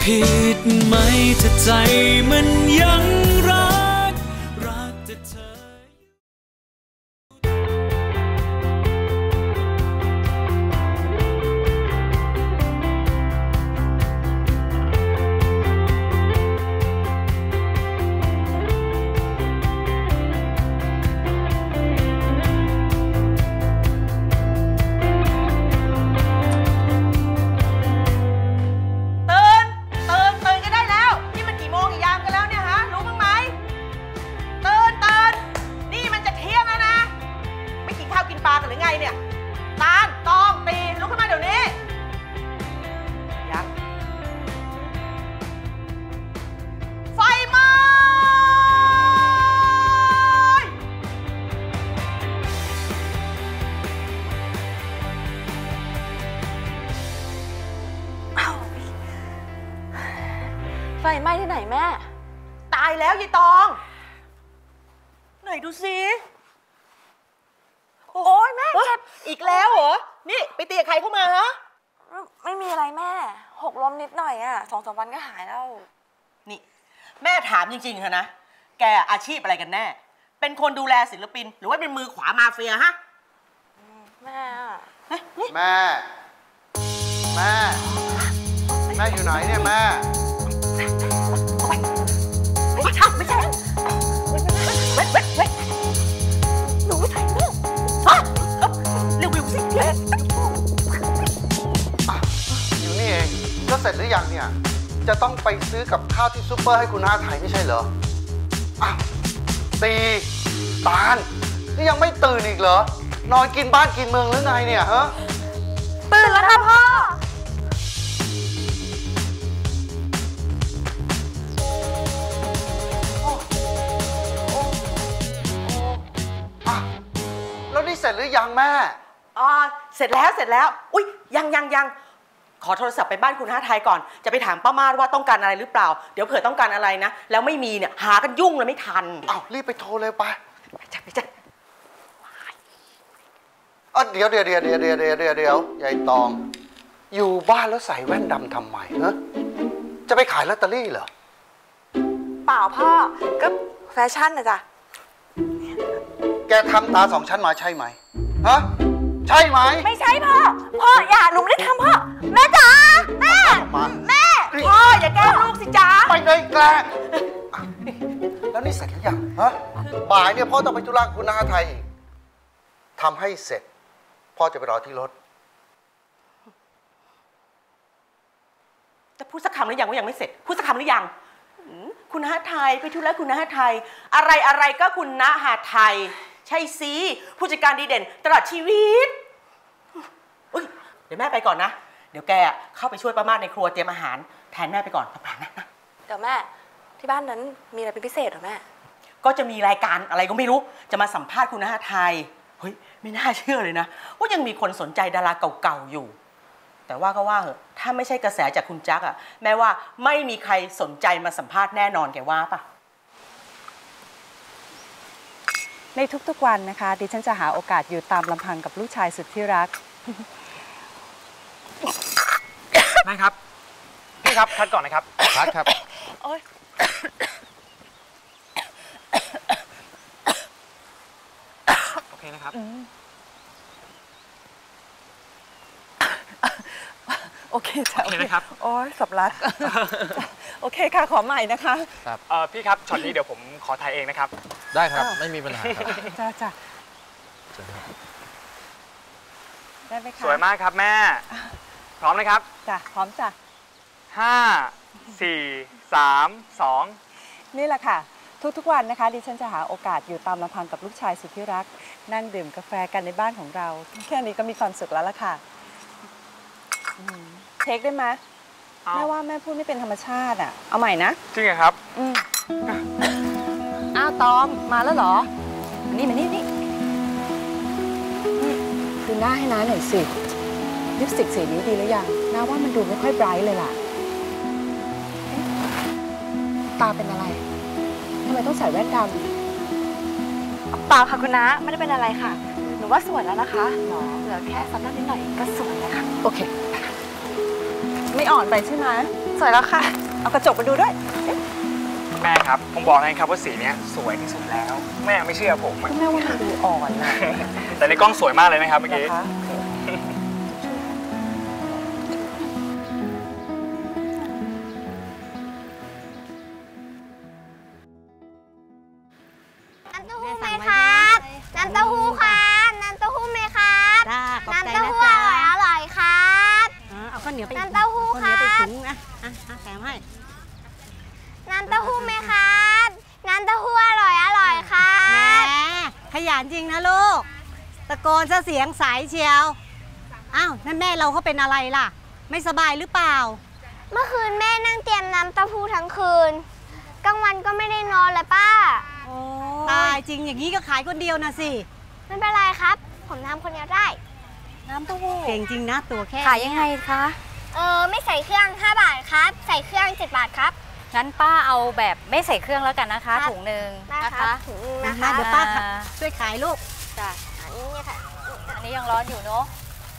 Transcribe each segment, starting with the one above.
ผิดไหมถ้าใจมันยังรักแต่เธอไฟไหม้ที่ไหนแม่ตายแล้วยายตองไหนดูสิโอ้ยแม่เจ็บอีกแล้วเหรอนี่ไปตีกับใครเข้ามาฮะไม่มีอะไรแม่หกล้มนิดหน่อยอ่ะ2-3 วันก็หายแล้วนี่แม่ถามจริงๆค่ะนะแกอาชีพอะไรกันแน่เป็นคนดูแลศิลปินหรือว่าเป็นมือขวามาเฟียฮะแม่แม่อยู่ไหนเนี่ยแม่ไม่ใช่หนูถ่ายรูปเร็วๆสิอยู่นี่เองก็เสร็จหรือยังเนี่ยจะต้องไปซื้อกับข้าวที่ซูเปอร์ให้คุณน้าไทยไม่ใช่เหรออ้าวตีตาลนี่ยังไม่ตื่นอีกเหรอนอนกินบ้านกินเมืองหรือไงเนี่ยฮะตื่นแล้วค่ะพ่อแล้วนี่เสร็จหรือยังแม่เสร็จแล้วอุ๊ยยังขอโทรศัพท์ไปบ้านคุณน้าไทยก่อนจะไปถามป้ามาดว่าต้องการอะไรหรือเปล่าเดี๋ยวเผื่อต้องการอะไรนะแล้วไม่มีเนี่ยหากันยุ่งเลยไม่ทันอ้าวรีบไปโทรเลยไปจัดเดี๋ยวยายตองอยู่บ้านแล้วใส่แว่นดำทำไมฮะจะไปขายลอตเตอรี่เหรอเปล่าพ่อก็แฟชั่นนะจ๊ะแกทำตา2 ชั้นมาใช่ไหมฮะใช่ไหมไม่ใช่พ่ออย่าหนูไม่ได้ทำพ่อแม่จ๋าแม่พ่ออย่าแกล้งลูกสิจ๋าไม่ได้แกล้งแล้วนี่เสร็จหรือยังฮะบ่ายเนี่ยพ่อต้องไปธุระคุณน้าไทยอีกทำให้เสร็จพ่อจะไปรอที่รถจะพูดสักคำหรือยังว่ายังไม่เสร็จพูดสักคำหรือยังคุณน้าไทยไปธุระคุณน้าไทยอะไรก็คุณน้าไทยใช่สิผู้จัดการดีเด่นตลอดชีวิตเดี๋ยวแม่ไปก่อนนะเดี๋ยวแกเข้าไปช่วยป้ามาดในครัวเตรียมอาหารแทนแม่ไปก่อนผ่านนะเดี๋ยวแม่ที่บ้านนั้นมีอะไรเป็นพิเศษหรอแม่ก็จะมีรายการอะไรก็ไม่รู้จะมาสัมภาษณ์คุณน้าไทยเฮ้ยไม่น่าเชื่อเลยนะว่ายังมีคนสนใจดาราเก่าๆอยู่แต่ว่าก็ว่าเหอะถ้าไม่ใช่กระแสจากคุณจั๊กอะแม่ว่าไม่มีใครสนใจมาสัมภาษณ์แน่นอนแกว่าปะในทุกๆวันนะคะดิฉันจะหาโอกาสอยู่ตามลำพังกับลูกชายสุดที่รักนั่นครับพี่ครับคัดก่อนนะครับคัดครับโอเคนะครับโอเคจ้ะโอเคนะครับโอ้ยสับลักโอเคค่ะขอใหม่นะคะครับพี่ครับช็อตนี้เดี๋ยวผมขอถ่ายเองนะครับได้ครับไม่มีปัญหาจ้าได้ไหมคะสวยมากครับแม่พร้อมนะครับจ้ะพร้อมจ้ะ 5 4 3 2 นี่แหละค่ะทุกวันนะคะดิฉันจะหาโอกาสอยู่ตามลำพังกับลูกชายสุดที่รักนั่งดื่มกาแฟกันในบ้านของเราแค่นี้ก็มีความสุขแล้วล่ะค่ะเทคได้ไหมแม่ว่าแม่พูดไม่เป็นธรรมชาติอ่ะเอาใหม่นะจริงเหรอครับตอมมาแล้วเหรอนี่ดูหน้าให้น้าหน่อยสิลิปสติกสีนี้ดีหรือยังน้าว่ามันดูไม่ค่อยไบรท์เลยล่ะตาเป็นอะไรทำไมต้องใส่แว่นดำเปล่าค่ะคุณน้าไม่ได้เป็นอะไรค่ะหนูว่าสวยแล้วนะคะเหลือแค่ซับหน้านิดหน่อยก็สวยแล้วค่ะโอเคไม่อ่อนไปใช่ไหมสวยแล้วค่ะเอากระจกมาดูด้วยแม่ครับ ผมบอกให้ครับว่าสีเนี้ยสวยที่สุดแล้ว แม่ไม่เชื่อผมอะแม่ว่ามันดูอ่อนนะแต่ในกล้องสวยมากเลยนะครับเมื่อกี้นะคะน้ำเต้าหู้ไหมครับน้ำเต้าหู้ครับน้ำเต้าหู้ไหมครับจ้าขอบใจน้ำเต้านะหู้จ๊ะอร่อยครับเอาข้าวเหนียวไปน้ำเต้าหู้ข้าวเหนียวไปครับถุงนะแถมให้น้ำเต้าหู้ไหมครับน้ำเต้าหู้อร่อยครัแหมบขยันจริงนะลูก ตะโกนซะเสียงใสเชียว อ้าว นั่นแม่เราเขาเป็นอะไรล่ะ ไม่สบายหรือเปล่าเมื่อคืนแม่นั่งเตรียมน้ำเต้าหู้ทั้งคืนกลางวันก็ไม่ได้นอนเลยป้าโอ้ตายจริงอย่างนี้ก็ขายคนเดียวนะสิไม่เป็นไรครับ ผมทำคนเดียวได้น้ำเต้าหู้เก่งจริงนะตัวแค่ขายยังไงคะไม่ใส่เครื่อง5 บาทครับใส่เครื่อง7 บาทครับงั้นป้าเอาแบบไม่ใส่เครื่องแล้วกันนะคะครับถุงหนึ่งได้นะครัคะบถุงนึงนะนะคะเดี๋ยวป้าอ่าช่วยขายลูกจ้ะอันนี้เนี่ยค่ะอันนี้ยังร้อนอยู่เนาะ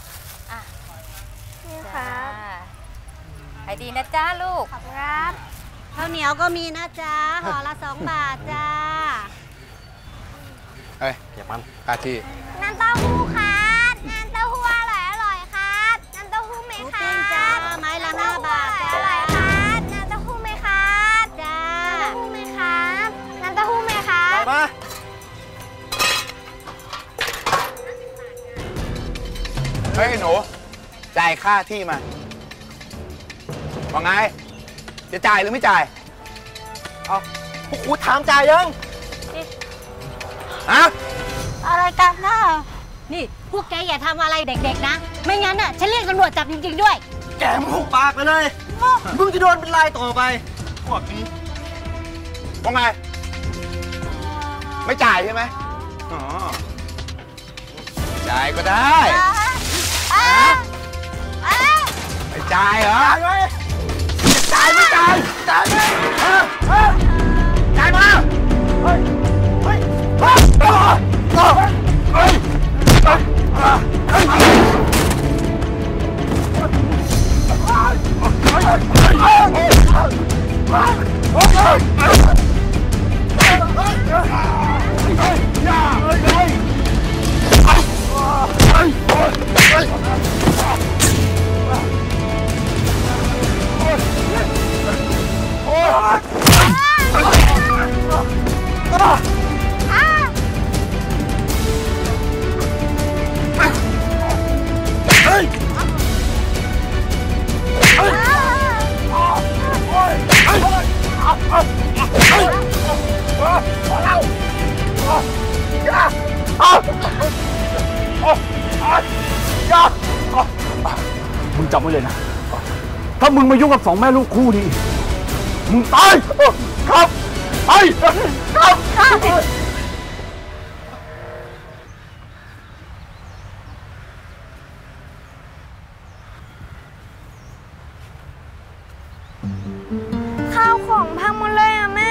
นี่คจ้ารับขายดีนะจ้าลูกขอบคุณครับข้าวเหนียวก็มีนะจ๊ะห่อละ2 บาทจ้าเฮ้ยอย่ามันค่าที่น้ำเต้าหู้ครับน้ำเต้าหู้อร่อยครับน้ำเต้าหู้ไหมหมูครัปิ้งบจ้าไม้ละ5 บาทอจ้าร่อยครับน้ำเต้าหู้ไหมครับจ้าน้ำเต้าหู้ไหมครับน้ำเต้าหู้ไหมครับมา เฮ้ยหนู จ่ายค่าที่มาว่าไง จะจ่ายหรือไม่จ่าย เอาพวกครูถามจ่ายยังฮะอะไรกันน่ะนี่พวกแกอย่าทำอะไรเด็กๆนะ ไม่งั้นน่ะฉันเรียกตำรวจจับจริงๆด้วยแกมึงหุบปากไปเลย มึงจะโดนเป็นลายต่อไปพวกนี้ว่าไง ไม่จ่ายใช่ไหมอ๋อ จ่ายก็ได้ไม่จ่ายเหรอ จ่ายไม่จ่าย จ่ายไหมจ่ายมาเฮ้ย เฮ้ย เฮ้ย เฮ้ยมึงจำไว้เลยนะ ถ้ามึงมายุ่งกับ2 แม่ลูกคู่นี้ มึงตาย ครับไอ้ครับข้าวของพังหมดเลยอ่ะแม่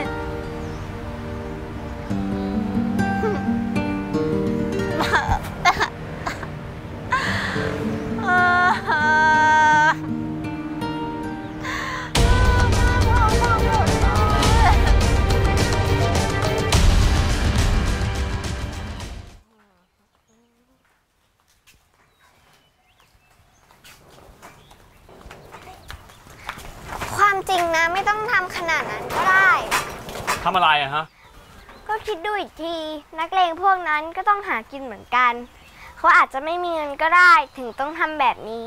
ความจริงนะไม่ต้องทำขนาดนั้นก็ได้ทำอะไรอะฮะก็คิดดูอีกที นักเลงพวกนั้นก็ต้องหากินเหมือนกัน เขาอาจจะไม่มีเงินก็ได้ถึงต้องทำแบบนี้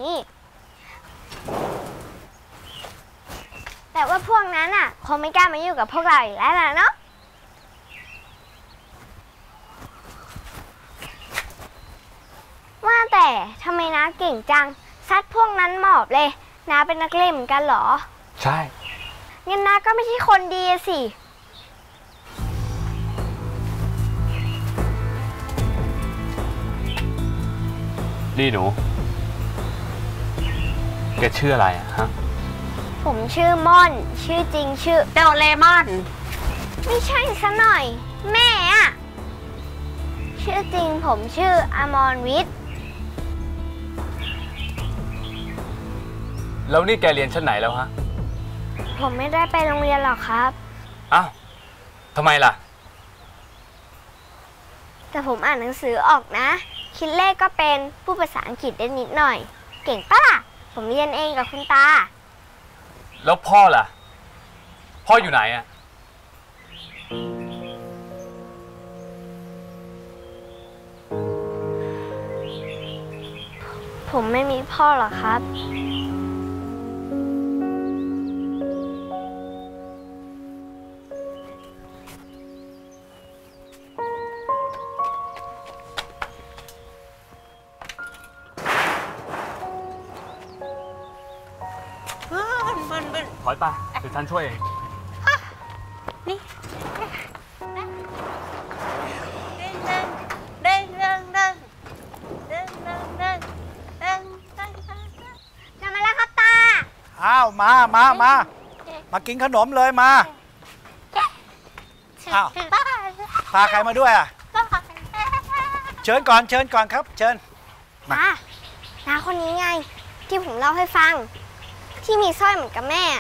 แต่ว่าพวกนั้นอ่ะคงไม่กล้ามาอยู่กับพวกเราอีกแล้วนะเนาะว่าแต่ทำไมน้าเก่งจังซัดพวกนั้นหมอบเลยน้าเป็นนักเลงเหมือนกันเหรอใช่งั้นน้าก็ไม่ใช่คนดีอะสินี่หนู แกชื่ออะไรอะฮะผมชื่อม่อน ชื่อจริงชื่อเจ้าเลมอนไม่ใช่ซะหน่อย แม่อะชื่อจริงผมชื่ออมรวิทย์แล้วนี่แกเรียนชั้นไหนแล้วฮะผมไม่ได้ไปโรงเรียนหรอกครับอ้าวทำไมล่ะแต่ผมอ่านหนังสือออกนะ คิดเลขก็เป็นพูดภาษาอังกฤษได้นิดหน่อย เก่งปะล่ะ ผมเรียนเองกับคุณตาแล้วพ่อล่ะ พ่ออยู่ไหนอะผมไม่มีพ่อหรอกครับถอยไปเดี๋ยวฉันช่วยเองนี่เด้งจะมาแล้วครับตาอ้าวมากินขนมเลยมาอ้าวพาใครมาด้วยอ่ะเชิญก่อนครับเชิญน้าคนนี้ไงที่ผมเล่าให้ฟังที่มีสร้อยเหมือนกับแม่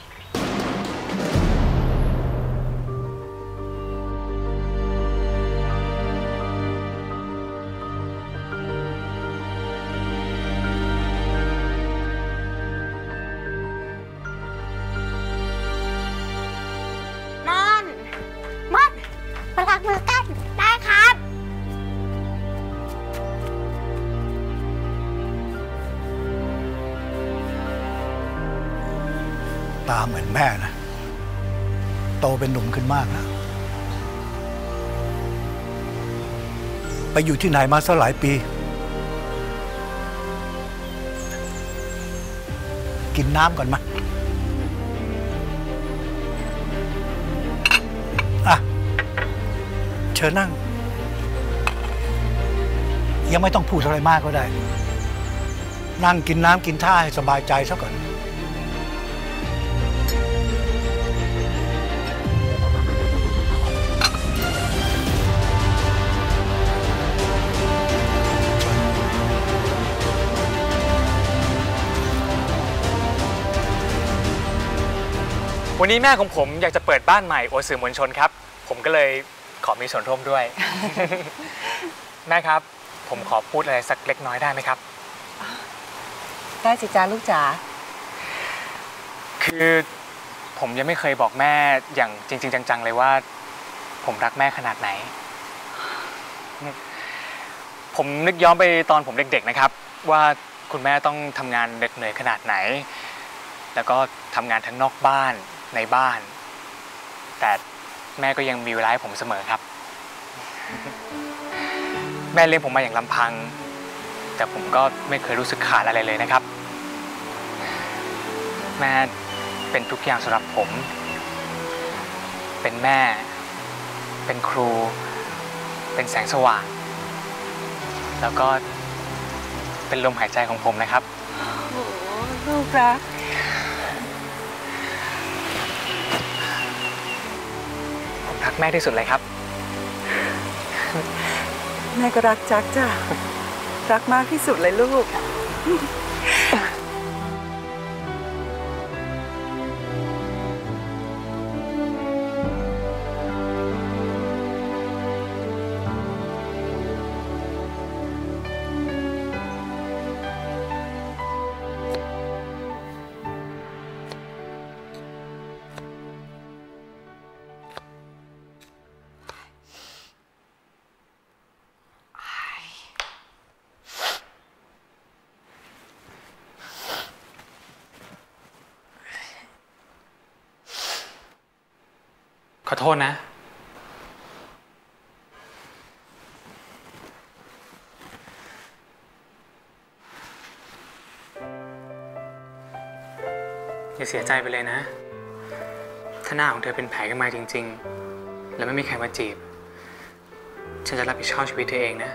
มัดมาลักมือกันได้ครับตาเหมือนแม่นะโตเป็นหนุ่มขึ้นมากนะไปอยู่ที่ไหนมาซะหลายปีกินน้ำก่อนมาเชิญนั่งยังไม่ต้องพูดอะไรมากก็ได้นั่งกินน้ำกินท่าให้สบายใจซะก่อนวันนี้แม่ของผมอยากจะเปิดบ้านใหม่โอสื่อมวลชนครับผมก็เลยขอมีส่วนร่วมด้วย แม่ครับผมขอพูดอะไรสักเล็กน้อยได้ไหมครับได้สิจ้าลูกจ๋าคือผมยังไม่เคยบอกแม่อย่างจริงๆจังๆเลยว่าผมรักแม่ขนาดไหนผมนึกย้อนไปตอนผมเด็กๆนะครับว่าคุณแม่ต้องทำงานเหน็ดเหนื่อยขนาดไหนแล้วก็ทำงานทั้งนอกบ้านในบ้านแต่แม่ก็ยังมีเวลาให้ผมเสมอครับ แม่เลี้ยงผมมาอย่างลำพังแต่ผมก็ไม่เคยรู้สึกขาดอะไรเลยนะครับแม่เป็นทุกอย่างสำหรับผมเป็นแม่เป็นครูเป็นแสงสว่างแล้วก็เป็นลมหายใจของผมนะครับโอ้ลูกรักรักแม่ที่สุดเลยครับแม่ก็รักจักจ้ะรักมากที่สุดเลยลูกขอโทษนะอย่าเสียใจไปเลยนะถ้าหน้าของเธอเป็นแผลขึ้นมาจริงๆแล้วไม่มีใครมาจีบฉันจะรับผิดชอบชีวิตเธอเองนะ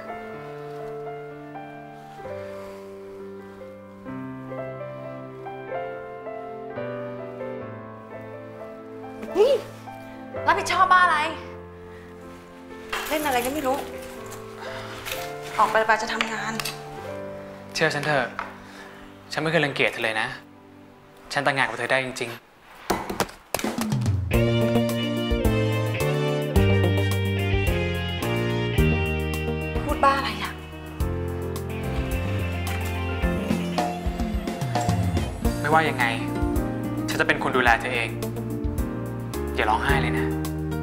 นี่รับผิดชอบบ้าอะไรเล่นอะไรก็ไม่รู้ออกไปจะทำงานเชื่อฉันเถอะฉันไม่เคยรังเกียจเธอเลยนะฉันแต่งงานกับเธอได้จริงๆพูดบ้าอะไรอ่ะไม่ว่ายังไงฉันจะเป็นคนดูแลเธอเองอย่าร้องไห้เลยนะ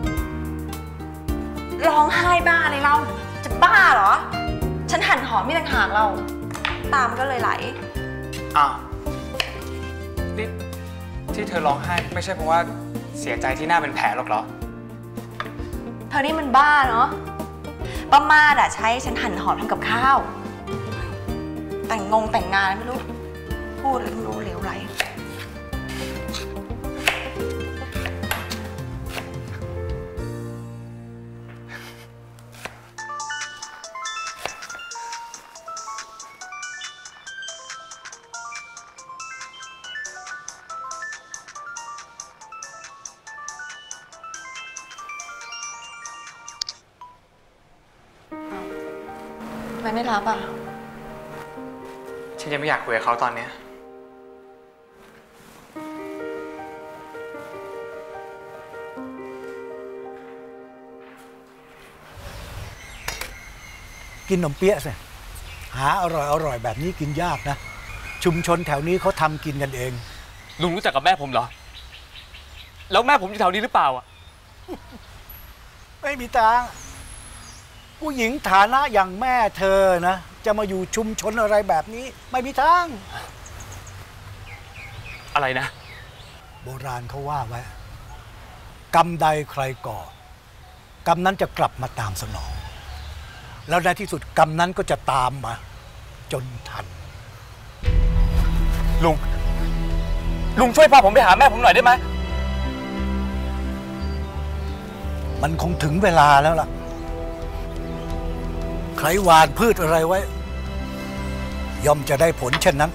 ร้องไห้บ้าอะไรเราจะบ้าเหรอฉันหั่นหอมไม่ต่างหากเราตามก็เลยไหลอ้าวนี่ที่เธอร้องไห้ไม่ใช่เพราะว่าเสียใจที่หน้าเป็นแผลหรอกเหรอเธอนี่มันบ้าเนาะป้ามาดอะใช้ฉันหั่นหอมทำกับข้าวแต่งงานไม่รู้พูดอะไรไม่รู้เหลวไหลทำไมไม่รับอ่ะฉันยังไม่อยากคุยกับเขาตอนนี้กินขนมเปี๊ยะสิหาอร่อยแบบนี้กินยากนะ ชุมชนแถวนี้เขาทำกินกันเองลุงรู้จักกับแม่ผมเหรอแล้วแม่ผมอยู่แถวนี้หรือเปล่าอ่ะไม่มีทางผู้หญิงฐานะอย่างแม่เธอนะจะมาอยู่ชุมชนอะไรแบบนี้ไม่มีทางอะไรนะโบราณเขาว่าไว้กรรมใดใครก่อกรรมนั้นจะกลับมาตามสนองแล้วในที่สุดกรรมนั้นก็จะตามมาจนทันลุงช่วยพาผมไปหาแม่ผมหน่อยได้ไหมมันคงถึงเวลาแล้วล่ะใครหว่านพืชอะไรไว้ย่อมจะได้ผลเช่นนั้น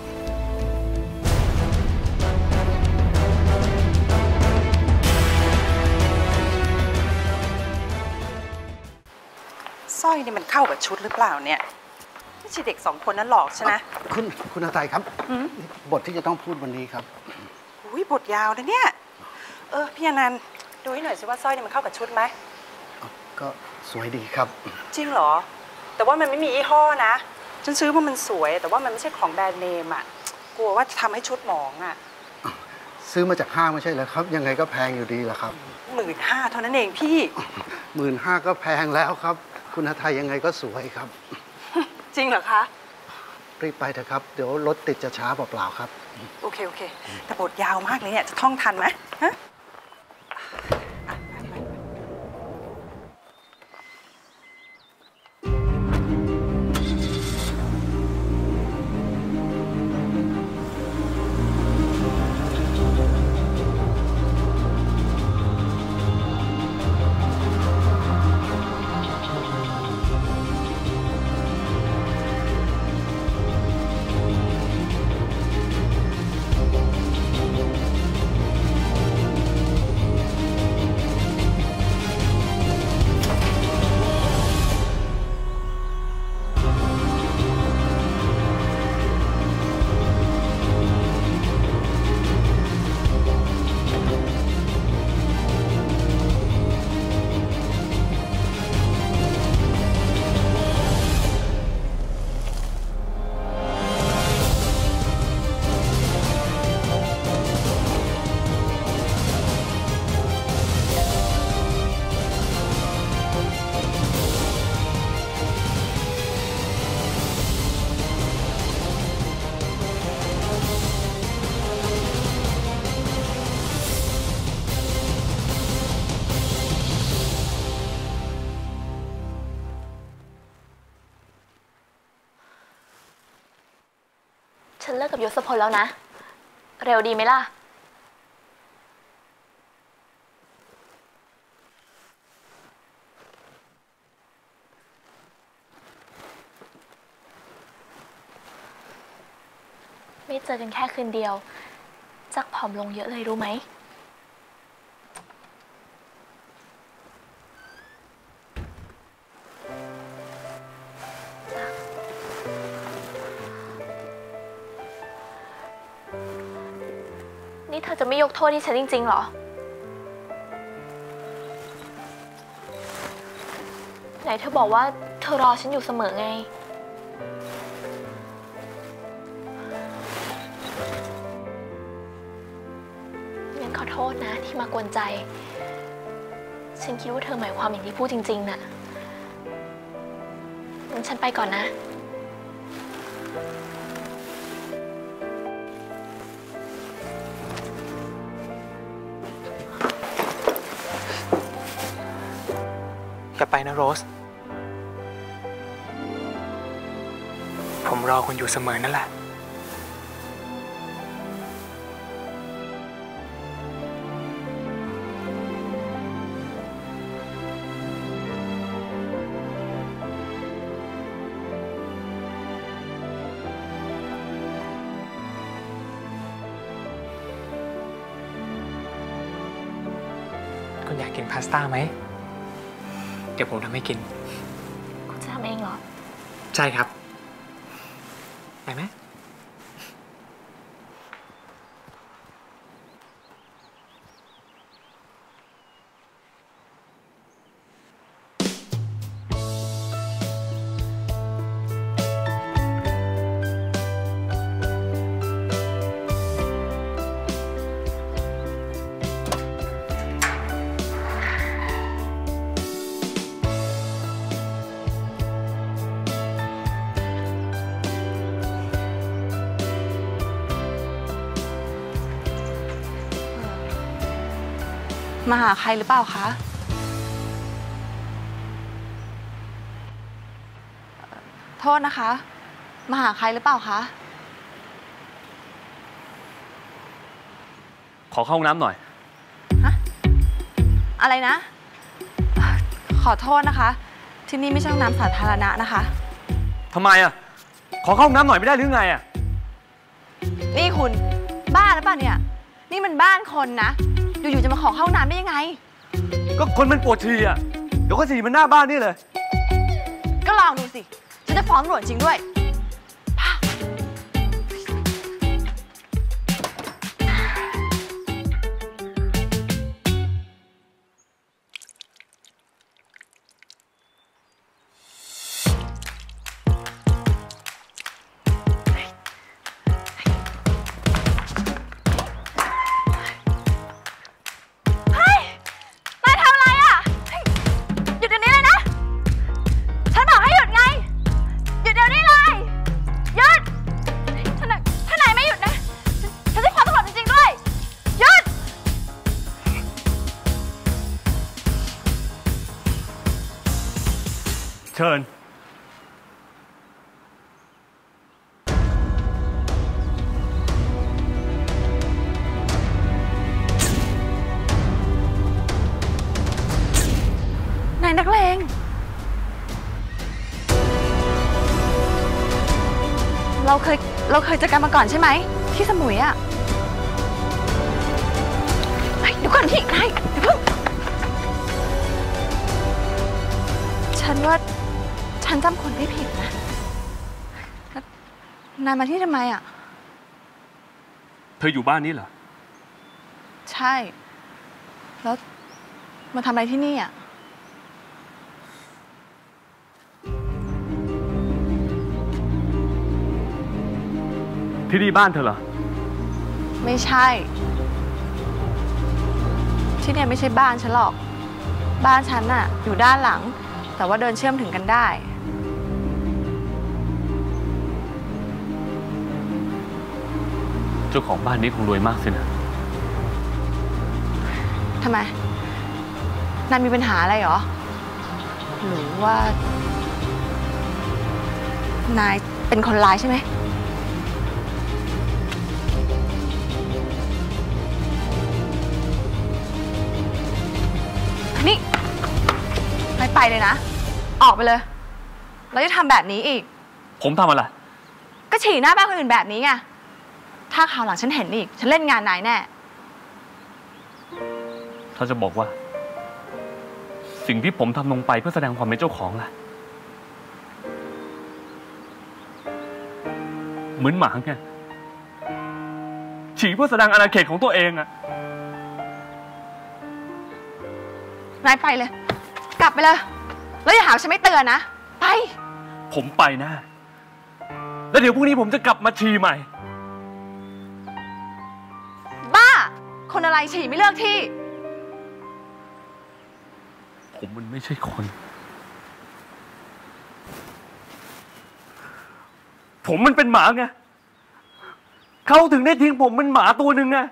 สร้อยนี่มันเข้ากับชุดหรือเปล่าเนี่ยไม่ใช่เด็ก2 คนนั้นหลอกใช่ไหมคุณอาไทยครับบทที่จะต้องพูดวันนี้ครับอุ้ยบทยาวนะเนี่ยพี่อนันต์ดูให้หน่อยสิว่าสร้อยนี่มันเข้ากับชุดไหมก็สวยดีครับจริงเหรอแต่ว่ามันไม่มียี่ห้อนะฉันซื้อเพราะมันสวยแต่ว่ามันไม่ใช่ของแบรนด์เนมอ่ะกลัวว่าจะทำให้ชุดหมองอ่ะซื้อมาจากห้างไม่ใช่เหรอครับยังไงก็แพงอยู่ดีแหละครับ 15,000เท่านั้นเองพี่ 15,000ก็แพงแล้วครับคุณอาไทยยังไงก็สวยครับจริงเหรอคะรีบไปเถอะครับเดี๋ยวรถติดจะช้าเปล่าๆครับโอเคแต่บทยาวมากเลยเนี่ยจะท่องทันไหมฮะฉันเลิกกับยศพลแล้วนะเร็วดีไหมล่ะไม่เจอกันแค่คืนเดียวจักผอมลงเยอะเลยรู้ไหมธอจะไม่ยกโทษให้ฉันจริงๆหรอไหนเธอบอกว่าเธอรอฉันอยู่เสมอไงงั้นขอโทษนะที่มากวนใจฉันคิดว่าเธอหมายความอย่างที่พูดจริงๆน่ะงั้นฉันไปก่อนนะอย่าไปนะโรสผมรอคุณอยู่เสมอนั่นแหละคุณอยากกินพาสต้าไหมเดี๋ยวผมทำให้กินคุณจะทำเองเหรอใช่ครับไปไหมมาหาใครหรือเปล่าคะโทษนะคะมาหาใครหรือเปล่าคะขอเข้าห้องน้ำหน่อยอะไรนะขอโทษนะคะที่นี่ไม่ใช่ห้องน้ำสาธารณะนะคะทำไมอ่ะขอเข้าห้องน้ำหน่อยไม่ได้หรือไงอ่ะนี่คุณบ้าหรือเปล่าเนี่ยนี่มันบ้านคนนะอยู่ๆจะมาขอเข้าห้องน้ำได้ยังไงก็คนมันปวดฉี่อ่ะเดี๋ยวก็ฉี่มันหน้าบ้านนี่เลยก็ลองดูสิฉันจะฟ้องตำรวจจริงด้วยเชิญนายนักเลงเราเคยเจอกันมาก่อนใช่ไหมที่สมุยอะเดี๋ยวก่อนพี่นายเดี๋ยวเพิ่งฉันว่าฉันจำคนไม่ผิดนะนายมาที่ทำไมอ่ะเธออยู่บ้านนี้เหรอใช่แล้วมาทำอะไรที่นี่อ่ะที่นี่บ้านเธอเหรอไม่ใช่ที่นี่ไม่ใช่บ้านฉันหรอกบ้านฉันน่ะอยู่ด้านหลังแต่ว่าเดินเชื่อมถึงกันได้เจ้าของบ้านนี้คงรวยมากสินะทำไมนายมีปัญหาอะไรเหรอหรือว่านายเป็นคนร้ายใช่ไหมนี่ไม่ไปเลยนะออกไปเลยแล้วจะทำแบบนี้อีกผมทำอะไรก็ฉี่หน้าบ้านคนอื่นแบบนี้ไงถ้าคราวหลังฉันเห็นอีกฉันเล่นงานนายแน่ถ้าจะบอกว่าสิ่งที่ผมทำลงไปเพื่อแสดงความเป็นเจ้าของล่ะเหมือนหมาไงฉี่เพื่อแสดงอาณาเขตของตัวเองอะนายไปเลย กลับไปเลย แล้วอย่าหาฉันไม่เตือนนะ ไปผมไปนะ แล้วเดี๋ยวพรุ่งนี้ผมจะกลับมาฉี่ใหม่บ้า คนอะไรฉี่ไม่เลือกที่ผมมันไม่ใช่คน ผมมันเป็นหมาไง เขาถึงได้ทิ้งผมเป็นหมาตัวหนึ่งไง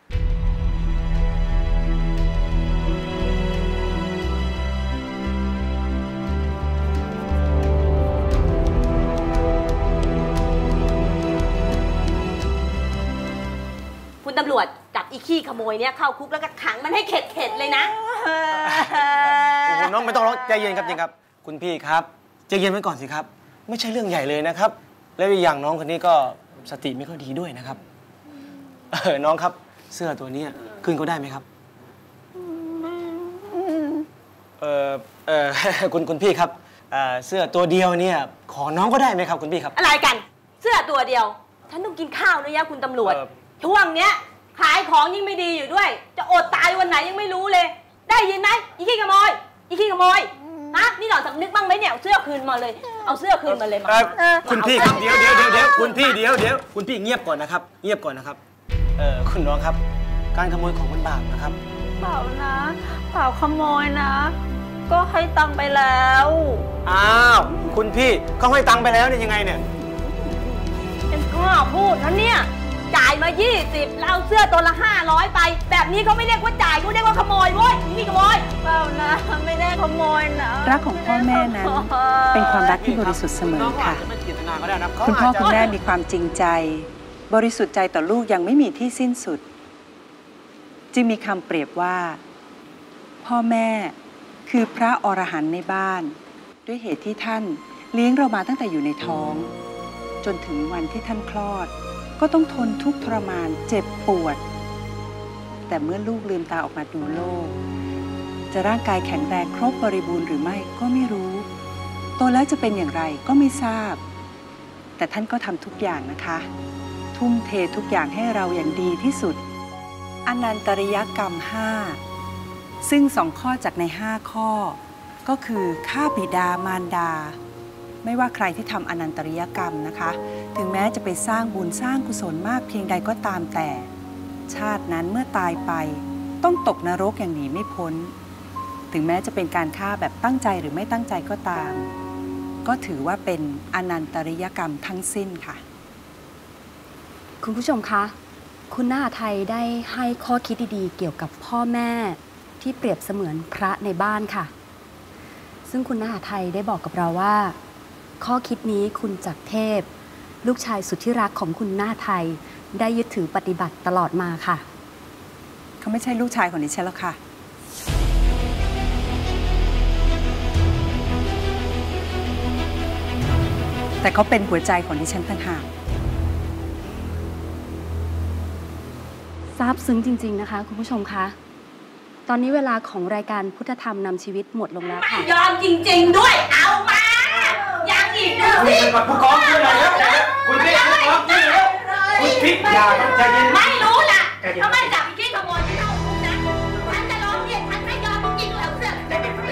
คุณตำรวจจับอีขี้ขโมยเนี่ยเข้าคุกแล้วก็ขังมันให้เข็ดเลยนะโอ้โหน้องไม่ต้องร้องใจเย็นครับจริงครับ คุณพี่ครับใจเย็นไว้ก่อนสิครับ ไม่ใช่เรื่องใหญ่เลยนะครับ แล้วอีกอย่างน้องคนนี้ก็สติไม่ค่อยดีด้วยนะครับน้องครับเสื้อตัวนี้คืนเขาได้ไหมครับคุณพี่ครับเสื้อตัวเดียวเนี่ยขอน้องก็ได้ไหมครับคุณพี่ครับอะไรกันเสื้อตัวเดียวฉันต้องกินข้าวนะยะคุณตำรวจช่วงเนี้ยขายของยิ่งไม่ดีอยู่ด้วยจะอดตายวันไหนยังไม่รู้เลยได้ยินไหมอีขี้ขโมยอีขี้ขโมยนะนี่หล่อนสำนึกบ้างไหมเนี่ยเอาเสื้อคืนมาเลยเอาเสื้อคืนมาเลยมาคุณพี่ครับเดี๋ยวคุณพี่เดี๋ยวคุณพี่เงียบก่อนนะครับเงียบก่อนนะครับคุณน้องครับการขโมยของมันบาปนะครับเปล่านะเปล่าขโมยนะ ก็ให้ตังค์ไปแล้วอ้าวคุณพี่เขาให้ตังค์ไปแล้วเนี่ยยังไงเนี่ยเป็นข้อพูดนะเนี่ยจ่ายมา20แล้วเอาเสื้อตัวละ500ไปแบบนี้เขาไม่เรียกว่าจ่ายเขาเรียกว่าขโมยเว้ยนี่ขโมยเปล่านะไม่ได้ขโมยนะรักของพ่อแม่นั้นเป็นความรักที่บริสุทธิ์เสมอค่ะคุณพ่อคุณแม่มีความจริงใจบริสุทธิ์ใจต่อลูกยังไม่มีที่สิ้นสุดจึงมีคำเปรียบว่าพ่อแม่คือพระอรหันต์ในบ้านด้วยเหตุที่ท่านเลี้ยงเรามาตั้งแต่อยู่ในท้องจนถึงวันที่ท่านคลอดก็ต้องทนทุกข์ทรมานเจ็บปวดแต่เมื่อลูกลืมตาออกมาดูโลกจะร่างกายแข็งแรงครบบริบูรณ์หรือไม่ก็ไม่รู้โตแล้วจะเป็นอย่างไรก็ไม่ทราบแต่ท่านก็ทำทุกอย่างนะคะทุ่มเททุกอย่างให้เราอย่างดีที่สุดอนันตริยกรรม5ซึ่ง2ข้อจากใน5ข้อก็คือฆ่าบิดามารดาไม่ว่าใครที่ทำอนันตริยกรรมนะคะถึงแม้จะไปสร้างบุญสร้างกุศลมากเพียงใดก็ตามแต่ชาตินั้นเมื่อตายไปต้องตกนรกอย่างหนีไม่พ้นถึงแม้จะเป็นการฆ่าแบบตั้งใจหรือไม่ตั้งใจก็ตามก็ถือว่าเป็นอนันตริยกรรมทั้งสิ้นค่ะคุณผู้ชมคะคุณณหทัยได้ให้ข้อคิดดีๆเกี่ยวกับพ่อแม่ที่เปรียบเสมือนพระในบ้านค่ะซึ่งคุณณหทัยได้บอกกับเราว่าข้อคิดนี้คุณจักรเทพลูกชายสุดที่รักของคุณณหทัยได้ยึดถือปฏิบัติตลอดมาค่ะเขาไม่ใช่ลูกชายของดิฉันแล้วค่ะแต่เขาเป็นหัวใจของดิฉันต่างหากซาบซึ้งจริงๆนะคะคุณผู้ชมคะตอนนี้เวลาของรายการพุทธธรรมนำชีวิตหมดลงแล้วค่ะยอมจริงๆด้วยเอามายังอีกดูสิผู้กองช่วยหน่อยแล้วคุณพี่ผู้กองช่วยหน่อยคุณพี่อย่าใจเย็นไม่รู้ล่ะถ้าไม่จับอีกที่ขโมยที่เข้าคุกนะฉันจะร้องเรียกฉันไม่ยอมจริงๆแล้วเสื้อ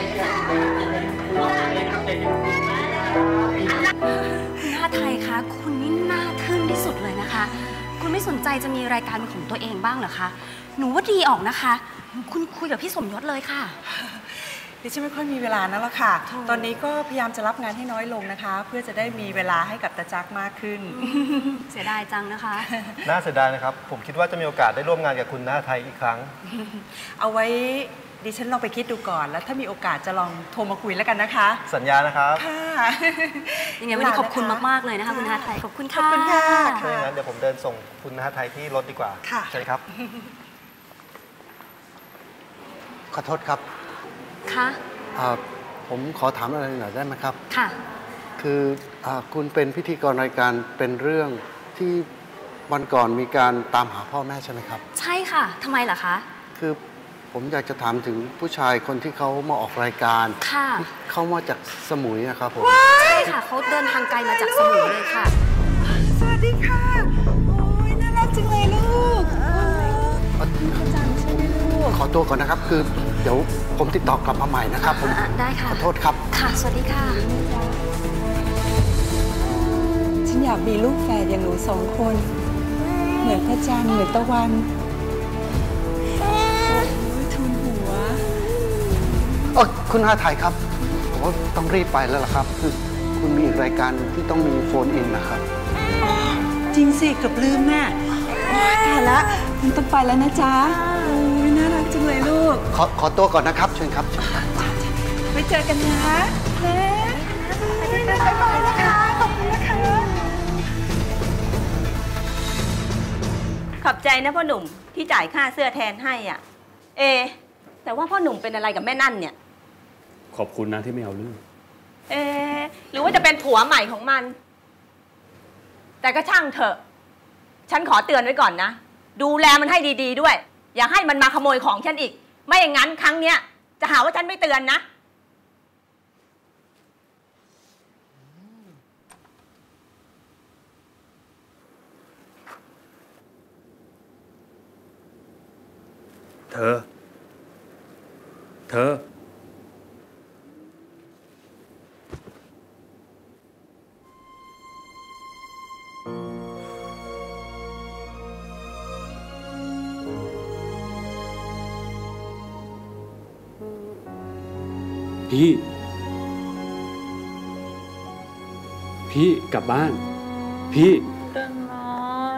คุณณหทัยคะคุณนี่น่าทึ่งที่สุดเลยนะคะคุณไม่สนใจจะมีรายการเป็นของตัวเองบ้างเหรอคะหนูว่าดีออกนะคะคุณคุยกับพี่สมยศเลยค่ะดิฉันไม่ค่อยมีเวลานะแล้วค่ะตอนนี้ก็พยายามจะรับงานให้น้อยลงนะคะเพื่อจะได้มีเวลาให้กับตาจักมากขึ้นเสียดายจังนะคะน่าเสียดายนะครับผมคิดว่าจะมีโอกาสได้ร่วมงานกับคุณณหทัยอีกครั้งเอาไว้ดิฉันลองไปคิดดูก่อนแล้วถ้ามีโอกาสจะลองโทรมาคุยแล้วกันนะคะสัญญานะครับค่ะยังไงวันนี้ขอบคุณมากๆเลยนะคะคุณณหทัยขอบคุณค่ะขอบคุณค่ะงั้นเดี๋ยวผมเดินส่งคุณณหทัยที่รถดีกว่าค่ะใช่ครับขอโทษครับค่ะผมขอถามอะไรหน่อยได้ไหมครับค่ะคือคุณเป็นพิธีกรรายการเป็นเรื่องที่วันก่อนมีการตามหาพ่อแม่ใช่ไหมครับใช่ค่ะทำไมล่ะคะคือผมอยากจะถามถึงผู้ชายคนที่เขามาออกรายการที่เขามาจากสมุยนะครับผมใช่ค่ะเขาเดินทางไกลมาจากสมุยเลยค่ะสวัสดีค่ะโอ้ยน่ารักจังเลยลูกขอตัวก่อนนะครับ คือเดี๋ยวผมติดต่อกลับมาใหม่นะครับผมได้ค่ะขอโทษครับค่ะ สวัสดีค่ะฉันอยากมีลูกแฝดอย่างหนูสองคน เหมือนพระจันทร์เหมือนตะวันโอ้ยทุนหัวคุณอาไทยครับผมว่าต้องรีบไปแล้วล่ะครับ คือคุณมีอีกรายการที่ต้องมีโฟนอินนะครับจริงสิเกือบลืมแม่โอ๊ยตายละคุณต้องไปแล้วนะจ๊ะโอ้ยน่ารักจังเลยลูกขอตัวก่อนนะครับเชิญครับไปเจอกันนะแม่บ๊ายบายนะคะขอบคุณนะคะขอบใจนะพ่อหนุ่มที่จ่ายค่าเสื้อแทนให้อ่ะแต่ว่าพ่อหนุ่มเป็นอะไรกับแม่นั่นเนี่ยขอบคุณนะที่ไม่เอาเรื่องหรือว่าจะเป็นผัวใหม่ของมัน แต่ก็ช่างเถอะฉันขอเตือนไว้ก่อนนะดูแลมันให้ดีๆด้วยอย่าให้มันมาขโมยของฉันอีกไม่อย่างนั้นครั้งเนี้ยจะหาว่าฉันไม่เตือนนะเธอ พี่กลับบ้าน พี่เดินนอน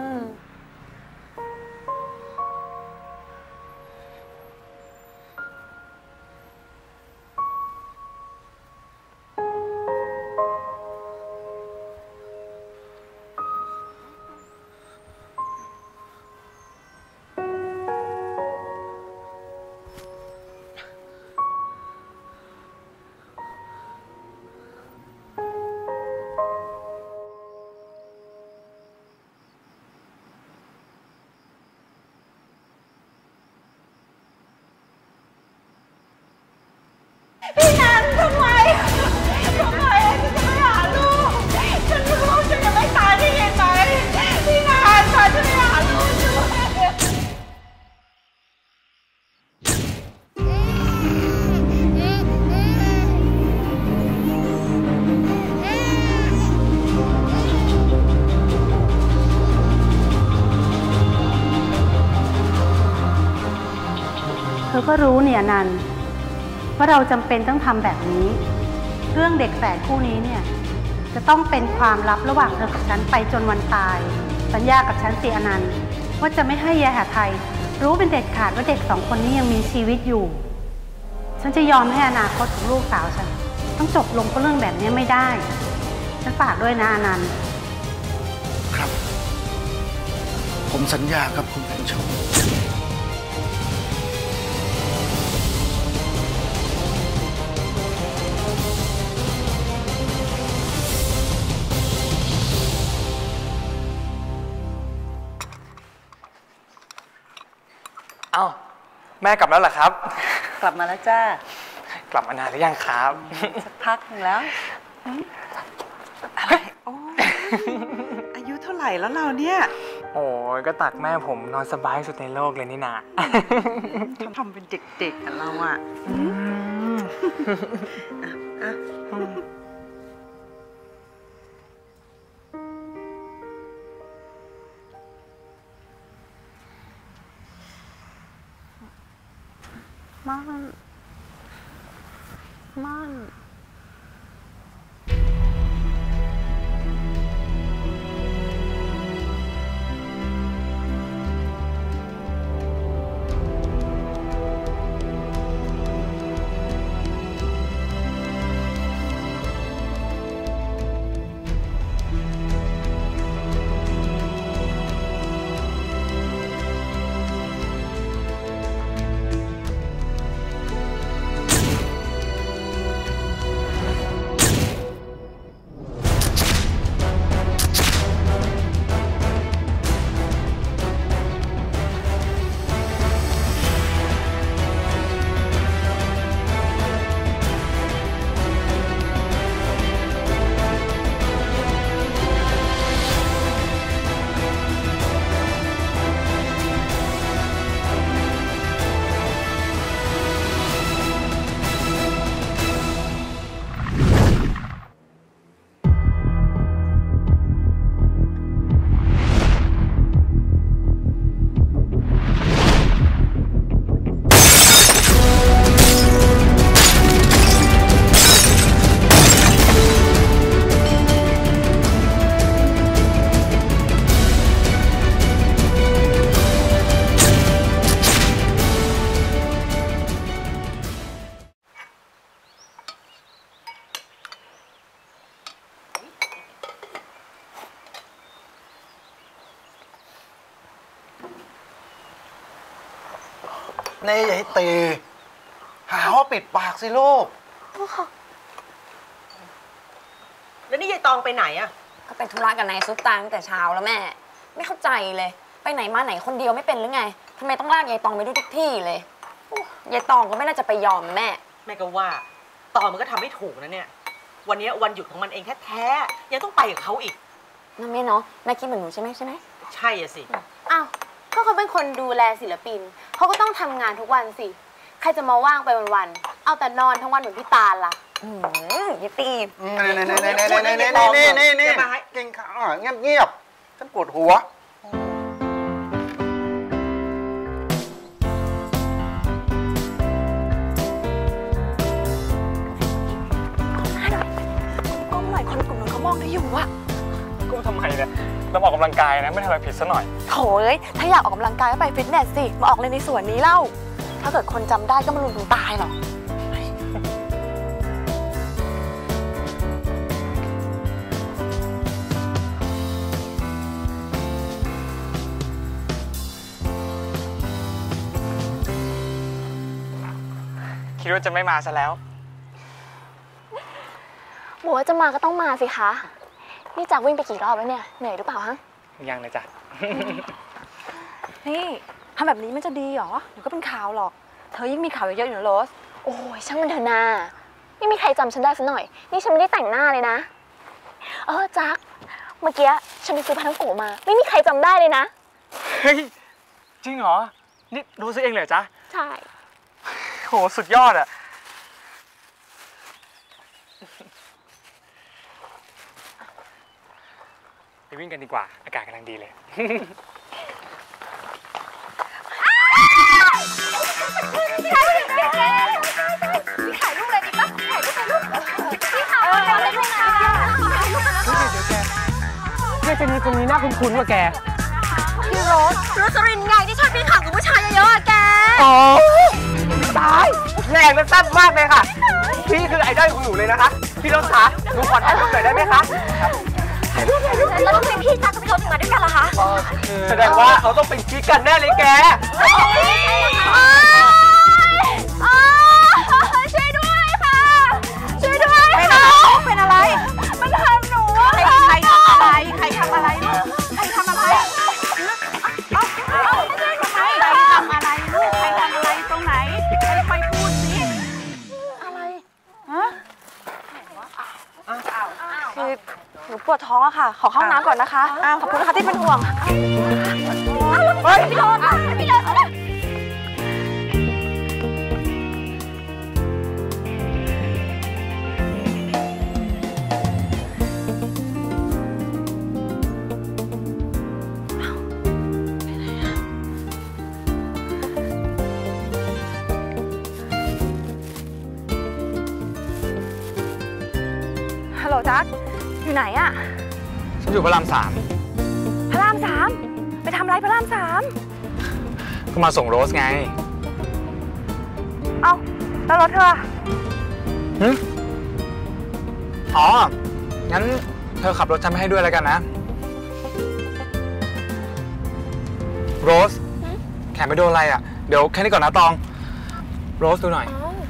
พี่นันทำไมฉันจะไม่หาลูกฉันรู้ฉันจะไม่ตายได้ยังไงพี่นันฉันจะไม่หาลูกด้วยเธอก็รู้เนี่ยนันว่าเราจำเป็นต้องทำแบบนี้เรื่องเด็กแฝดคู่นี้เนี่ยจะต้องเป็นความลับระหว่างเธอกับฉันไปจนวันตายสัญญากับฉันสิอนันต์ว่าจะไม่ให้ยายหาไทยรู้เป็นเด็ดขาดว่าเด็กสองคนนี้ยังมีชีวิตอยู่ฉันจะยอมให้อนาคตของลูกสาวฉันต้องจบลงเพราะเรื่องแบบนี้ไม่ได้ฉันฝากด้วยนะอนันต์ครับ ผมสัญญาครับคุณเป็นชมเอ้าแม่กลับแล้วเหรอครับกลับมาแล้วจ้ากลับมานานหรือยังครับสักพักหนึ่งแล้วอะไรโอ้อายุเท่าไหร่แล้วเราเนี่ยโอ้ยก็ตักแม่ผมนอนสบายสุดในโลกเลยนี่นาทำเป็นเด็กๆกับเราอ่ะมันคนี่ยายตีหาว่าปิดปากสิลูกแล้วนี่ยายตองไปไหนอะก็ไปธุระกับนายซุปตาตั้งแต่เช้าแล้วแม่ไม่เข้าใจเลยไปไหนมาไหนคนเดียวไม่เป็นหรือไงทำไมต้องลากยายตองไปด้วยทุกที่เลยยายตองก็ไม่น่าจะไปยอมแม่ก็ว่าตองมันก็ทำไม่ถูกนะเนี่ยวันนี้วันหยุดของมันเองแท้ๆยังต้องไปกับเขาอีกนั่นแม่เนาะแม่คิดเหมือนหนูใช่ไหมใช่อะสิอ้าวก็เขาเป็นคนดูแลศิลปินเขาก็ต้องทำงานทุกวันสิใครจะมาว่างไปวันๆเอาแต่นอนทั้งวันเหมือนพี่ตาลล่ะยายตีนี่เก่งข้าวเงียบฉันปวดหัวก้มหน่อยคนกลุ่มนั้นเขามองได้อยู่อะก้มทำไมเนี่ยเราออกกำลังกายนะไม่ทำอะไรผิดซะหน่อยโถ่เอ้ยถ้าอยากออกกำลังกายก็ไปฟิตเนสสิมาออกเลยในสวนนี้เล่าถ้าเกิดคนจำได้ก็มาลุมถึงตายหรอกคิดว่าจะไม่มาซะแล้วบอกว่าจะมาก็ต้องมาสิคะนี่จากวิ่งไปกี่รอบแล้วเนี่ยเหนื่อยหรือเปล่าฮะยังเลยจ้ะนี่ทำแบบนี้มันจะดีหรอเดี๋ยวก็เป็นข่าวหรอกเธอยิ่งมีข่าวเยอะๆอยู่นะโรสโอ้ยช่างมันเถอะนาไม่มีใครจำฉันได้สักหน่อยนี่ฉันไม่ได้แต่งหน้าเลยนะจักเมื่อกี้ฉันไปซื้อผ้าทั้งโกมาไม่มีใครจำได้เลยนะเฮ้ยจริงเหรอนี่รู้ซื้อเองเลยจ๊ะใช่โหสุดยอดอะไปวิ่งกันดีกว่าอากาศกำลังดีเลยถ่ายรูปเลยดีปะถ่ายรูปพี่ถ่ายรูปเลยลูกนะเดี๋ยวแกมีคนนี้หน้าคุ้นๆว่ะแกพี่โรสรินไงที่ชอบพี่ข่าวกับผู้ชายเยอะๆแกอ๋อตายแรงและแซ่บมากเลยค่ะพี่คือไอดอลของหนูเลยนะคะพี่รถขาหนูขอถ่ายรูปหน่อยได้ไหมคะแล้วทำไมพี่จักกับพี่โรสถึงมาด้วยกันล่ะคะแสดงว่าเขาต้องเป็นกิ๊กกันแน่เลยแกช่วยด้วยค่ะช่วยด้วยค่ะเป็นอะไรมันทำหนูใครทำอะไรใครทำอะไรลูกใครทำอะไรใครทำอะไรลูกใครทำอะไรตรงไหนไปพูดสิอะไรฮะคือหนูปวดท้องอะค่ะขอเข้าน้ำก่อนนะคะขอบคุณนะคะที่เป็นห่วงเฮ้ยพี่โรสพี่โรสฮัลโหลจักอยู่ไหนอะฉันอยู่พระราม3 พระราม3ไปทำไรพระราม3 ก็มาส่งโรสไงเอ้าแล้วรถเธออ๋องั้นเธอขับรถฉันไปให้ด้วยแล้วกันนะโรสแขนไม่โดนอะไรอ่ะเดี๋ยวแค่นี้ก่อนนะตองโรสดูหน่อย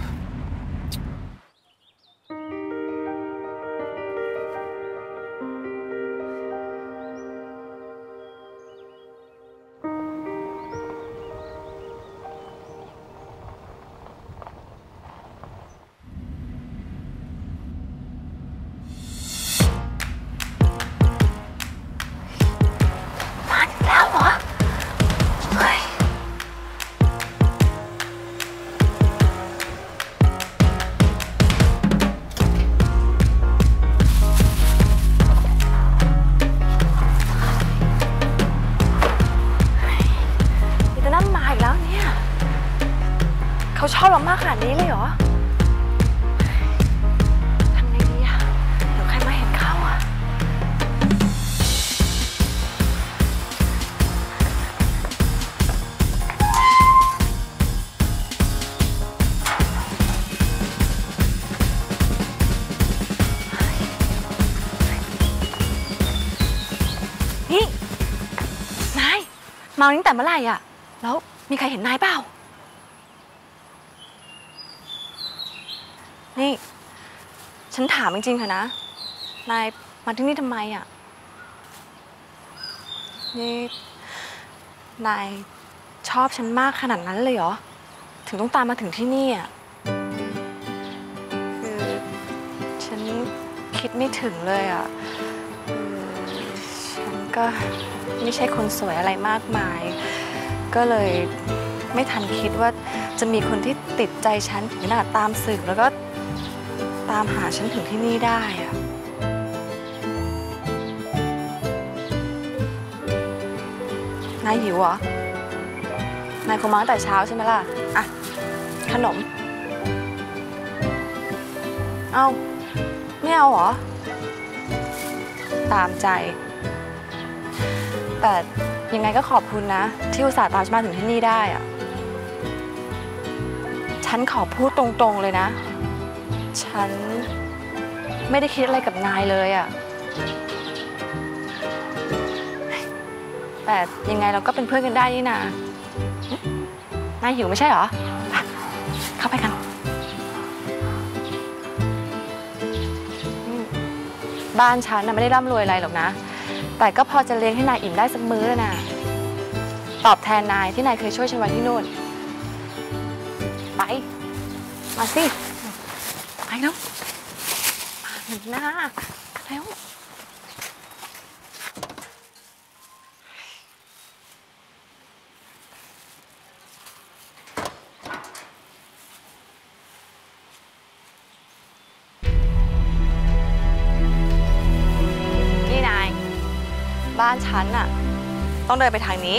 เขาชอบเรามากขนาดนี้เลยเหรอทำไงดีอะเดี๋ยวใครมาเห็นเขาอะนี่นายมาตั้งแต่เมื่อไหร่อะแล้วมีใครเห็นนายเปล่านี่ฉันถามจริงๆค่ะนะนายมาที่นี่ทำไมอ่ะนี่นายชอบฉันมากขนาดนั้นเลยเหรอถึงต้องตามมาถึงที่นี่อ่ะคือฉันคิดไม่ถึงเลยอ่ะฉันก็ไม่ใช่คนสวยอะไรมากมายก็เลยไม่ทันคิดว่าจะมีคนที่ติดใจฉันถึงขนาดตามสืบแล้วก็ตามหาฉันถึงที่นี่ได้อะนายหิวเหรอนายคงมาตั้งแต่เช้าใช่ไหมล่ะอ่ะขนมเอาไม่เอาเหรอตามใจแต่ยังไงก็ขอบคุณนะที่อุตส่าห์ตามฉันมาถึงที่นี่ได้อะฉันขอพูดตรงๆเลยนะฉันไม่ได้คิดอะไรกับนายเลยอะแต่ยังไงเราก็เป็นเพื่อนกันได้นี่นานายหิวไม่ใช่เหรอเข้าไปกันบ้านฉันน่ะไม่ได้ร่ำรวยอะไรหรอกนะแต่ก็พอจะเลี้ยงให้นายอิ่มได้สักมื้อแล้วนะตอบแทนนายที่นายเคยช่วยฉันไว้ที่นู่นไปมาสิไปแล้วมาหนึ่งหน้าแล้วนี่นายบ้านฉันน่ะต้องเดินไปทางนี้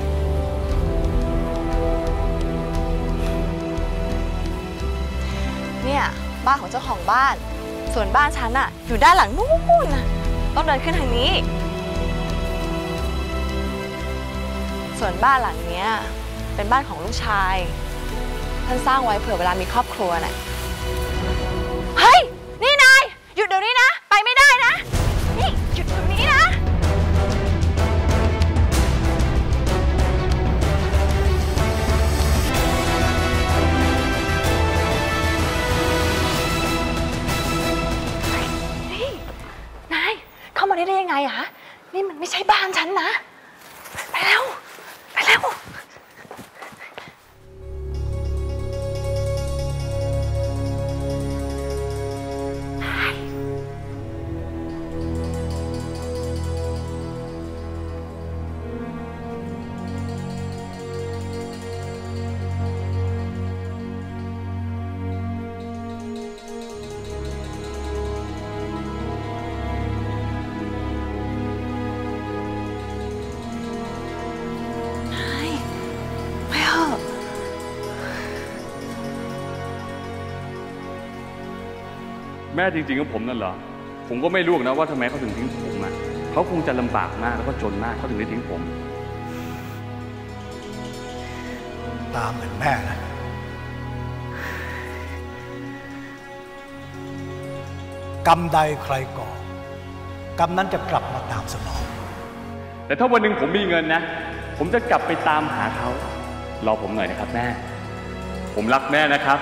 เนี่ยบ้านของเจ้าของบ้านส่วนบ้านฉันอะอยู่ด้านหลังนู้นนะต้องเดินขึ้นทางนี้ส่วนบ้านหลังเนี้ยเป็นบ้านของลูกชายท่านสร้างไว้เผื่อเวลามีครอบครัวน่ะเฮ้ยนี่นายหยุดเดี๋ยวนี้นะไปไม่ได้นะนี่หยุดเดี๋ยวนี้นะเข้ามาได้ยังไงอะนี่มันไม่ใช่บ้านฉันนะไปแล้วไปแล้วแม่จริงๆของผมนั่นเหรอผมก็ไม่รู้นะว่าทำไมเขาถึงทิ้งผมอ่ะเขาคงจะลำบากมากแล้วก็จนมากเขาถึงได้ทิ้งผมตามเหมือนแม่นะกรรมใดใครก่อกรรมนั้นจะกลับมาตามสนองแต่ถ้าวันหนึ่งผมมีเงินนะผมจะกลับไปตามหาเขารอผมหน่อยนะครับแม่ผมรักแม่นะครับ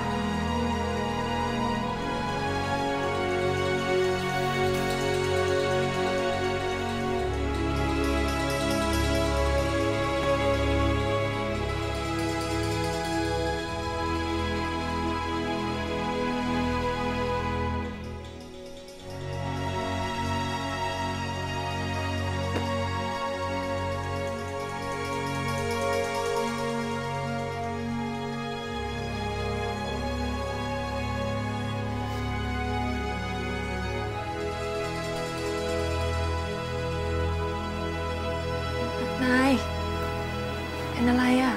นายเป็นอะไรอ่ะ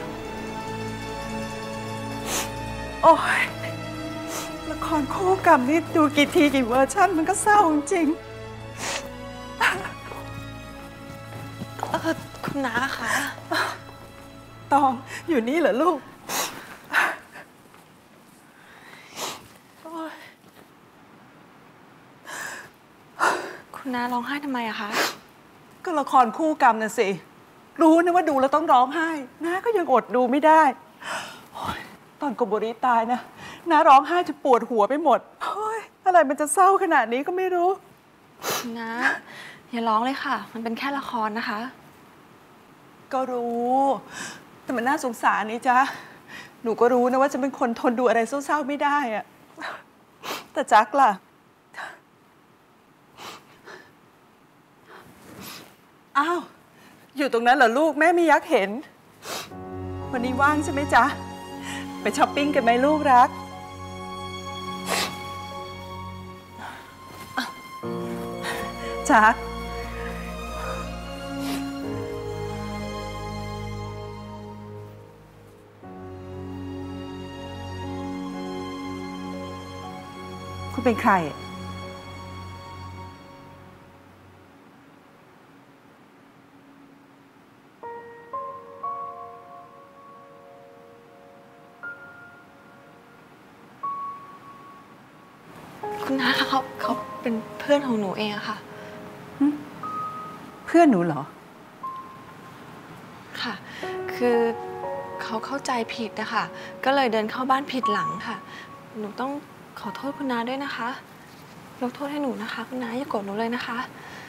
โอ้ยละครคู่กรรมนี่ดูกี่ทีกี่เวอร์ชันมันก็เศร้าจริงคุณน้าคะตองอยู่นี่เหรอลูกคุณน้าร้องไห้ทำไมอะคะก็ละครคู่กรรมน่ะสิรู้นะว่าดูแล้วต้องร้องไห้น้าก็ยังอดดูไม่ได้ตอนโกโบริตายนะน้าร้องไห้จนปวดหัวไปหมดเฮ้ยอะไรมันจะเศร้าขนาดนี้ก็ไม่รู้นะอย่าร้องเลยค่ะมันเป็นแค่ละครนะคะก็รู้แต่มันน่าสงสารนี่จ๊ะหนูก็รู้นะว่าจะเป็นคนทนดูอะไรเศร้าๆไม่ได้อะแต่จักล่ะอ้าวอยู่ตรงนั้นเหรอลูกแม่ไม่ยักเห็นวันนี้ว่างใช่ไหมจ๊ะไปช้อปปิ้งกันไหมลูกรักจักคุณเป็นใครคุณน้าคะเขาเป็นเพื่อนของหนูเองอะค่ะเพื่อนหนูเหรอค่ะคือเขาเข้าใจผิดนะคะก็เลยเดินเข้าบ้านผิดหลังค่ะหนูต้องขอโทษคุณน้าด้วยนะคะยกโทษให้หนูนะคะคุณน้าอย่าโกรธหนูเลยนะคะ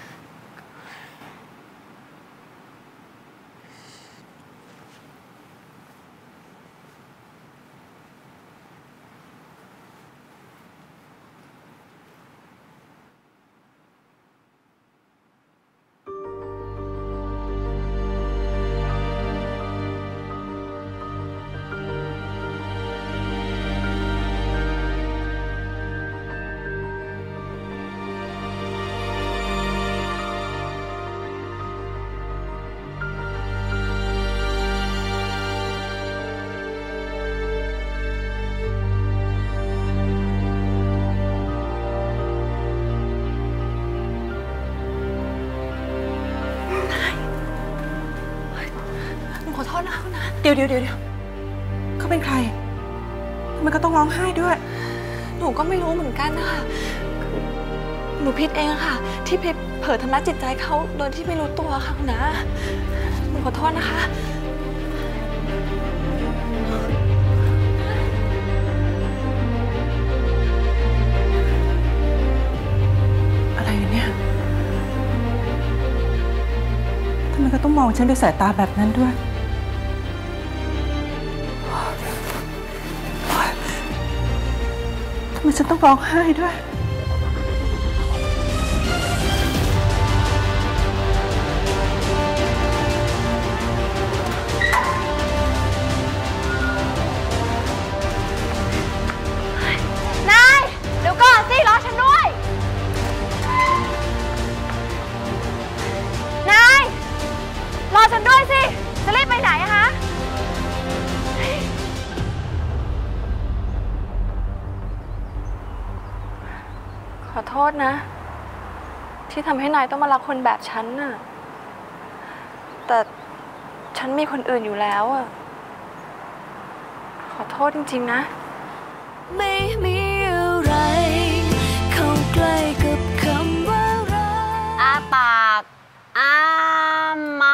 ขอโทษนะคะคุณน้าเดี๋ยวเขาเป็นใครทำไมก็ต้องร้องไห้ด้วยหนูก็ไม่รู้เหมือนกันนะคะหนูผิดเองค่ะที่ไปเผลอทำร้ายจิตใจเขาโดยที่ไม่รู้ตัวค่ะคุณน้าหนูขอโทษนะคะอะไรเนี่ยทำไมก็ต้องมองฉันด้วยสายตาแบบนั้นด้วยทำไมฉันต้องร้องไห้ด้วยนายเดี๋ยวก่อนสิรอฉันด้วยนายรอฉันด้วยสิจะรีบไปไหนอะคะขอโทษนะที่ทำให้นายต้องมารักคนแบบฉันน่ะแต่ฉันมีคนอื่นอยู่แล้วอะขอโทษจริงๆนะไม่มีอะไรเข้าใกล้กับคำว่ารักอาปากม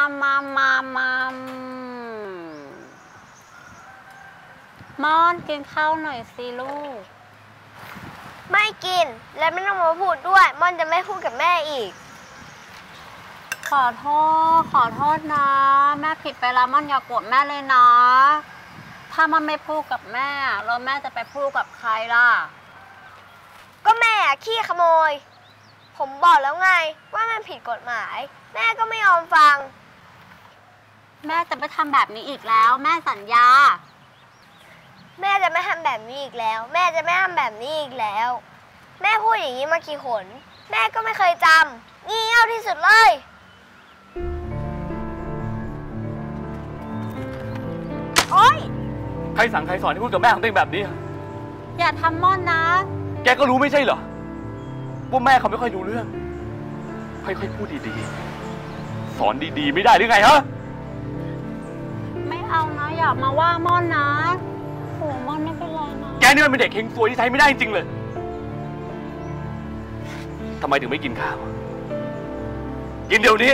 อนกินข้าวหน่อยสิลูกไม่กินและไม่ต้องมาพูดด้วยม่อนจะไม่พูดกับแม่อีกขอโทษนะแม่ผิดไปแล้วม่อนอย่าโกรธแม่เลยนะถ้ามันไม่พูดกับแม่แล้วแม่จะไปพูดกับใครล่ะก็แม่ขี้ขโมยผมบอกแล้วไงว่ามันผิดกฎหมายแม่ก็ไม่ยอมฟังแม่จะไม่ทำแบบนี้อีกแล้วแม่สัญญาแม่จะไม่ทำแบบนี้อีกแล้วแม่จะไม่ทำแบบนี้อีกแล้วแม่พูดอย่างนี้มากี่หนแม่ก็ไม่เคยจำงี่เง่าที่สุดเลยโอ๊ยใครสั่งใครสอนให้พูดกับแม่ของตัวเองแบบนี้อย่าทำม่อนนะแกก็รู้ไม่ใช่เหรอว่าแม่เขาไม่ค่อยรู้เรื่องค่อยๆพูดดีๆสอนดีๆไม่ได้หรือไงฮะไม่เอานะอย่ามาว่าม่อนนะโหม่อนไม่เป็นไรนะแกนี่มันเป็นเด็กเฮงซวยที่ใช้ไม่ได้จริงๆเลยทำไมถึงไม่กินข้าวกินเดี๋ยวนี้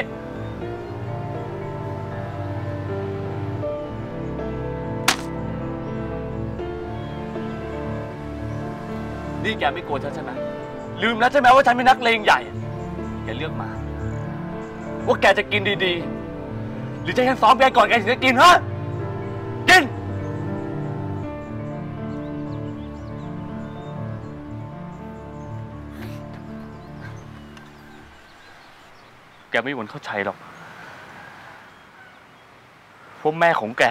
นี่แกไม่โกรธฉันใช่ไหมลืมแล้วใช่ไหมว่าฉันเป็นนักเลงใหญ่แกเลือกมาว่าแกจะกินดีๆหรือจะให้ฉันซ้อมแกก่อนแกถึงจะกินฮะกินแกไม่มีวันเข้าใจหรอกว่าแม่ของแก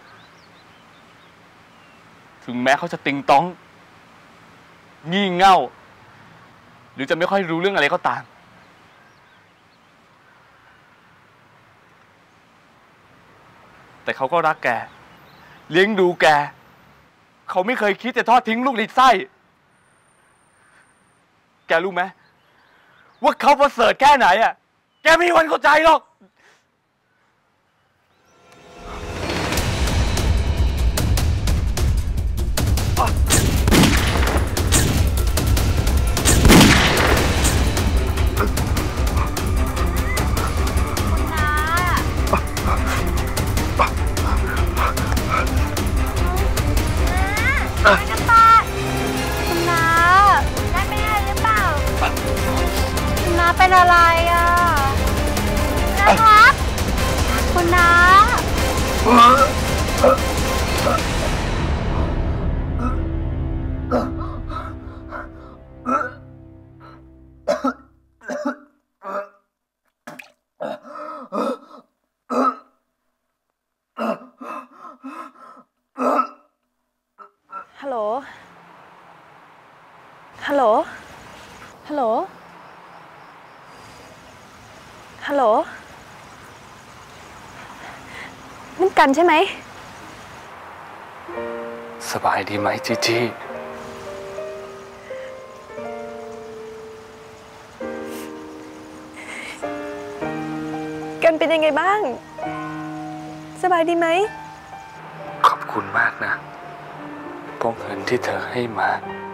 ถึงแม้เขาจะติงต้องงี่เง่าหรือจะไม่ค่อยรู้เรื่องอะไรก็ตามแต่เขาก็รักแกเลี้ยงดูแกเขาไม่เคยคิดจะทอดทิ้งลูกในไส้แกรู้ไหมว่าเขาประเสริฐแค่ไหนอ่ะแกไม่มีวันเข้าใจหรอกเป็นอะไรอ่ะนะครับคุณน้าฮัลโหลฮัลโหลฮัลโหลฮัลโหลนั่นกันใช่ไหมสบายดีไหมจีจีกันเป็นยังไงบ้างสบายดีไหมขอบคุณมากนะพวกเงินที่เธอให้มา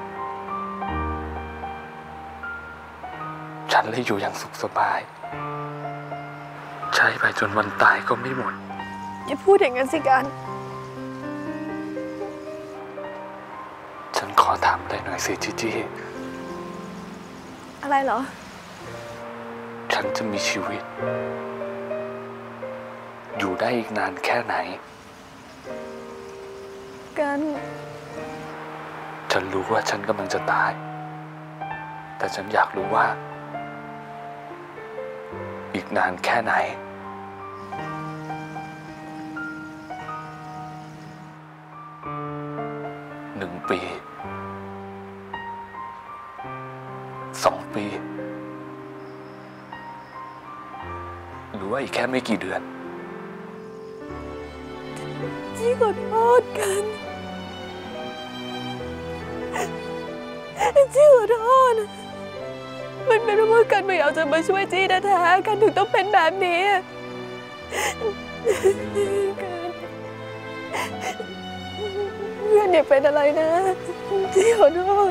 ฉันเลยอยู่อย่างสุขสบายใช้ไปจนวันตายก็ไม่หมดอย่าพูดอย่างนั้นสิกันฉันขอถามอะไรหน่อยสิจีจีอะไรเหรอฉันจะมีชีวิตอยู่ได้อีกนานแค่ไหนกันฉันรู้ว่าฉันกำลังจะตายแต่ฉันอยากรู้ว่าอีกนานแค่ไหน1 ปี2 ปีหรือว่าอีกแค่ไม่กี่เดือนจี้ขอโทษกันจี้ขอโทษมันเป็นเพราะกันไม่อยากจะมาช่วยจี้แท้ๆกันถึงต้องเป็นแบบนี้กันเพื่อนอย่าเป็นอะไรนะจี้ขอโทษ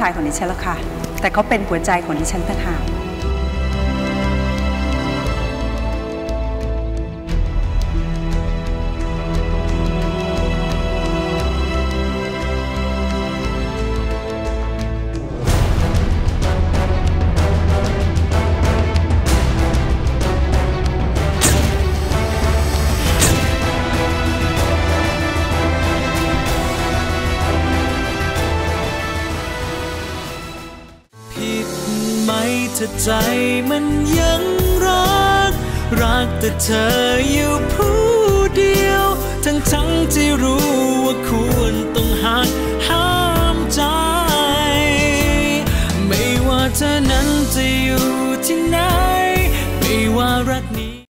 ายของดิฉันแล้วค่ะแต่เขาเป็นหัวใจของดิฉันต่างหากถ้าใจมันยังรักแต่เธออยู่ผู้